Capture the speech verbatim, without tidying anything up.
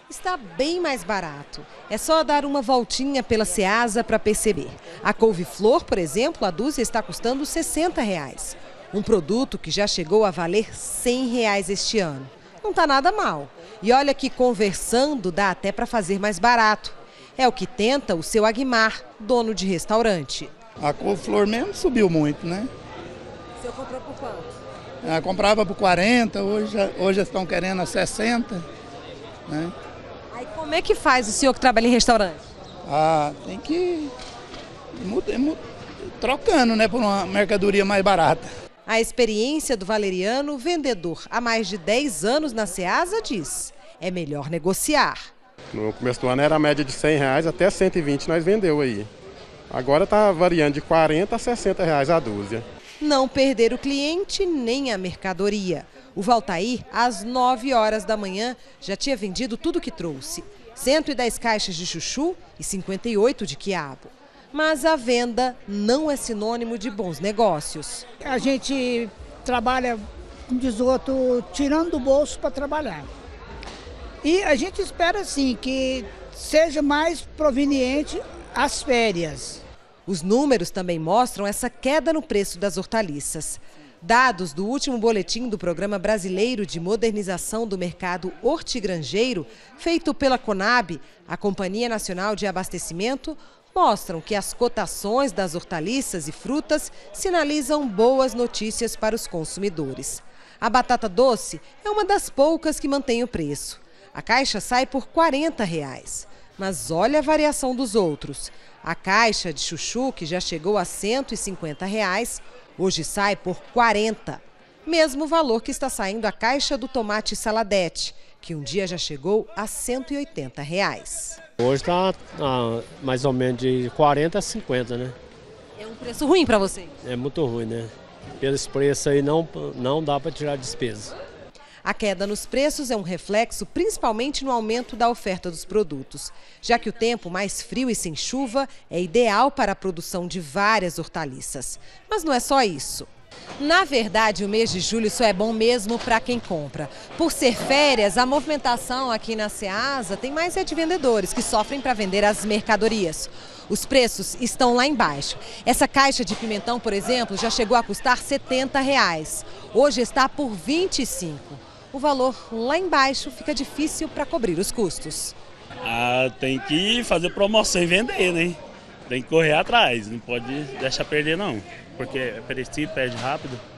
Está bem mais barato. É só dar uma voltinha pela Ceasa para perceber. A couve-flor, por exemplo, a dúzia está custando sessenta reais. Um produto que já chegou a valer cem reais este ano. Não está nada mal. E olha que conversando dá até para fazer mais barato. É o que tenta o seu Aguimar, dono de restaurante. A couve-flor mesmo subiu muito, né? O senhor comprou por quanto? Ah, comprava por quarenta, hoje, hoje estão querendo a sessenta, né? Aí como é que faz o senhor que trabalha em restaurante? Ah, tem que ir trocando, né, por uma mercadoria mais barata. A experiência do valeriano, vendedor há mais de dez anos na Ceasa, diz: é melhor negociar. No começo do ano era a média de cem reais, até cento e vinte nós vendeu aí. Agora está variando de quarenta a sessenta reais a dúzia. Não perder o cliente nem a mercadoria. O Valtair, às nove horas da manhã, já tinha vendido tudo que trouxe. cento e dez caixas de chuchu e cinquenta e oito de quiabo. Mas a venda não é sinônimo de bons negócios. A gente trabalha, como diz o outro, tirando do bolso para trabalhar. E a gente espera, sim, que seja mais proveniente as férias. Os números também mostram essa queda no preço das hortaliças. Dados do último boletim do Programa Brasileiro de Modernização do Mercado Hortigranjeiro, feito pela Conab, a Companhia Nacional de Abastecimento, mostram que as cotações das hortaliças e frutas sinalizam boas notícias para os consumidores. A batata doce é uma das poucas que mantém o preço. A caixa sai por quarenta reais. Mas olha a variação dos outros. A caixa de chuchu, que já chegou a cento e cinquenta reais, hoje sai por quarenta. Mesmo valor que está saindo a caixa do tomate saladete, que um dia já chegou a cento e oitenta reais. Hoje está ah, mais ou menos de quarenta a cinquenta, né? É um preço ruim para vocês? É muito ruim, né? Pelos preços aí não, não dá para tirar despesa. A queda nos preços é um reflexo principalmente no aumento da oferta dos produtos, já que o tempo mais frio e sem chuva é ideal para a produção de várias hortaliças. Mas não é só isso. Na verdade, o mês de julho só é bom mesmo para quem compra. Por ser férias, a movimentação aqui na Ceasa tem mais é de vendedores que sofrem para vender as mercadorias. Os preços estão lá embaixo. Essa caixa de pimentão, por exemplo, já chegou a custar setenta reais. Hoje está por vinte e cinco. O valor lá embaixo fica difícil para cobrir os custos. Ah, tem que fazer promoção e vender, né? Tem que correr atrás, não pode deixar perder não, porque é parecido, perde rápido.